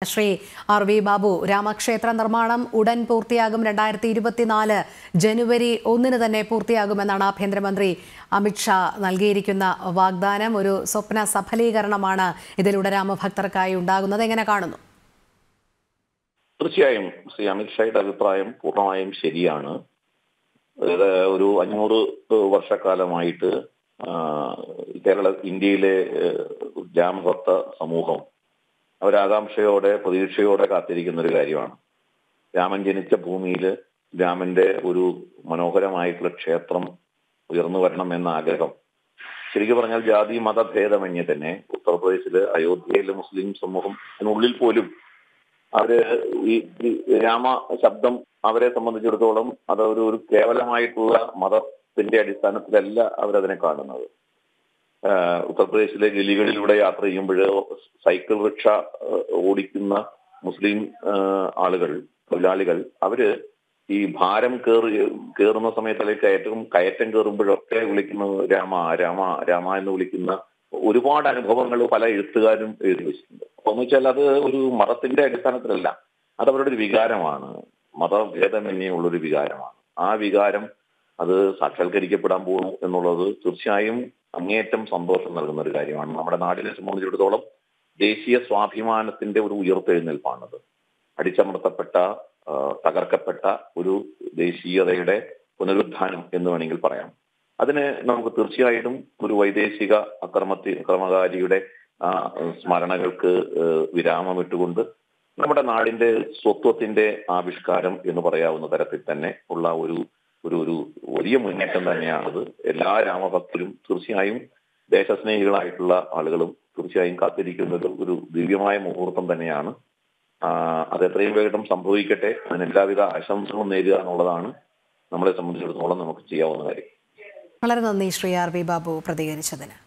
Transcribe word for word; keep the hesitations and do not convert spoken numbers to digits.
Shri R V Babu, രാമക്ഷേത്ര നിർമ്മാണം ഉടൻ പൂർത്തിയാകും. രണ്ടായിരത്തി ഇരുപത്തിനാല് ജനുവരി ഒന്നിന് തന്നെ പൂർത്തിയാകുമെന്നാണ് ആഭ്യന്തരമന്ത്രി അമിത്ഷാ നൽകിയിരിക്കുന്ന വാഗ്ദാനം. ഒരു സ്വപ്ന സഫലീകരണമാണ് ഇതിലൂടെ രാമഭക്തർക്കായി ഉണ്ടാകുന്നത്. എങ്ങനെ കാണുന്നു? തീർച്ചയായും ശ്രീ അമിത്ഷായുടെ അഭിപ്രായം പൂർണ്ണമായും ശരിയാണ്. അതായത് ഒരു അഞ്ഞൂറ് വർഷക്കാലമായിട്ട് കേരള ഇന്ത്യയിലെ രാമഭക്ത സമൂഹം അവരാകാംക്ഷയോടെ പ്രതീക്ഷയോടെ കാത്തിരിക്കുന്ന ഒരു കാര്യമാണ്. രാമൻ ജനിച്ച ഭൂമിയിൽ രാമന്റെ ഒരു മനോഹരമായിട്ടുള്ള ക്ഷേത്രം ഉയർന്നു വരണം എന്ന ആഗ്രഹം ശരിക്കും പറഞ്ഞാൽ ജാതി മതഭേദമന്യേ തന്നെ ഉത്തർപ്രദേശില് അയോധ്യയിലെ മുസ്ലിം സമൂഹത്തിനുള്ളിൽ പോലും അവര് ഈ രാമ ശബ്ദം അവരെ സംബന്ധിച്ചിടത്തോളം അത് ഒരു ഒരു കേവലമായിട്ടുള്ള മതത്തിന്റെ അടിസ്ഥാനത്തിലല്ല അവരതിനെ കാണുന്നത്. ഉത്തർപ്രദേശിലെ ഗലികളിലൂടെ യാത്ര ചെയ്യുമ്പോൾ സൈക്കിൾ റിക്ഷ ഓടിക്കുന്ന മുസ്ലിം ആളുകൾ തൊഴിലാളികൾ അവര് ഈ ഭാരം കയറി കയറുന്ന സമയത്ത് അല്ലെങ്കിൽ കയറ്റം കയറ്റം കയറുമ്പോഴൊക്കെ വിളിക്കുന്ന രാമ രാമ രാമ എന്ന് വിളിക്കുന്ന ഒരുപാട് അനുഭവങ്ങൾ പല എഴുത്തുകാരും എഴുതി വെച്ചിട്ടുണ്ട്. അപ്പൊ എന്ന് വെച്ചാൽ അത് ഒരു മതത്തിന്റെ അടിസ്ഥാനത്തിലല്ല, അത് അവരുടെ ഒരു വികാരമാണ്, മതഭേദമന്യേ ഉള്ളൊരു വികാരമാണ്. ആ വികാരം അത് സാക്ഷാത്കരിക്കപ്പെടാൻ പോകുന്നു എന്നുള്ളത് തീർച്ചയായും അങ്ങേയറ്റം സന്തോഷം നൽകുന്ന ഒരു കാര്യമാണ്. നമ്മുടെ നാടിനെ സംബന്ധിച്ചിടത്തോളം ദേശീയ സ്വാഭിമാനത്തിന്റെ ഒരു ഉയർത്തെഴുന്നേൽപ്പാണത്. അടിച്ചമർത്തപ്പെട്ട തകർക്കപ്പെട്ട ഒരു ദേശീയതയുടെ പുനരുദ്ധാനം എന്ന് വേണമെങ്കിൽ പറയാം. അതിന് നമുക്ക് തീർച്ചയായിട്ടും ഒരു വൈദേശിക അക്രമത്തി അക്രമകാരിയുടെ സ്മരണകൾക്ക് വിരാമമിട്ടുകൊണ്ട് നമ്മുടെ നാടിന്റെ സ്വത്വത്തിന്റെ ആവിഷ്കാരം എന്ന് പറയാവുന്ന തരത്തിൽ തന്നെ ഉള്ള ഒരു ഒരു ഒരു വലിയ മുന്നേറ്റം തന്നെയാണത്. എല്ലാ രാമഭക്തരും തീർച്ചയായും ദേശസ്നേഹികളായിട്ടുള്ള ആളുകളും തീർച്ചയായും കാത്തിരിക്കുന്നത് ഒരു ദിവ്യമായ മുഹൂർത്തം തന്നെയാണ്. അത് എത്രയും വേഗം സംഭവിക്കട്ടെ, അതിന് എല്ലാവിധ ആശംസകളും നേരുക എന്നുള്ളതാണ് നമ്മളെ സംബന്ധിച്ചിടത്തോളം നമുക്ക് ചെയ്യാവുന്ന കാര്യം. വളരെ നന്ദി ശ്രീ ആർ വി ബാബു പ്രതികരിച്ചതിന്.